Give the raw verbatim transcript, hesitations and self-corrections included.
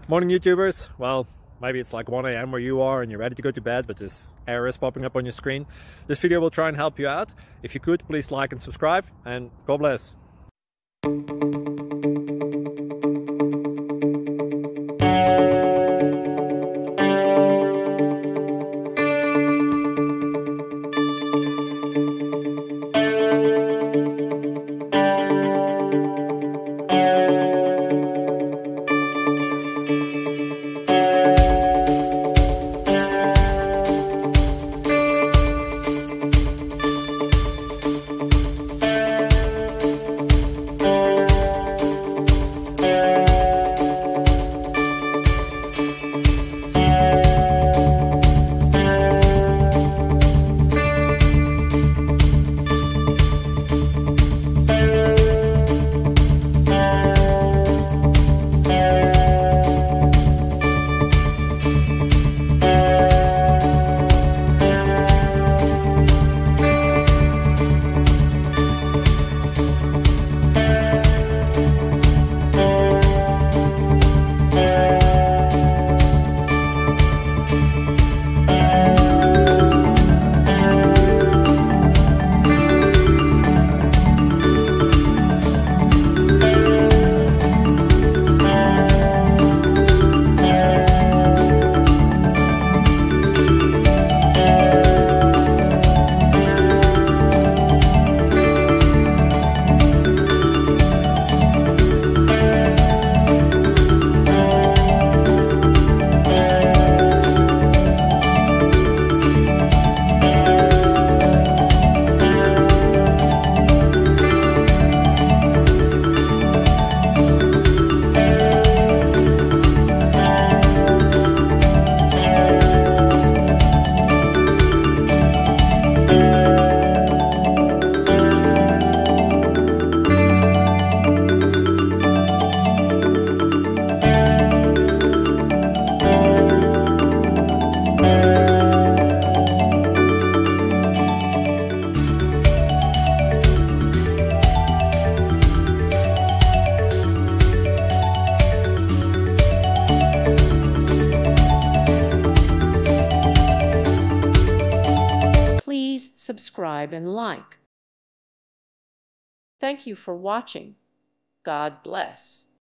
Morning YouTubers. Well, maybe it's like one A M where you are and you're ready to go to bed, but this error is popping up on your screen. This video will try and help you out. If you could, please like and subscribe, and God bless. Please subscribe and like. Thank you for watching. God bless.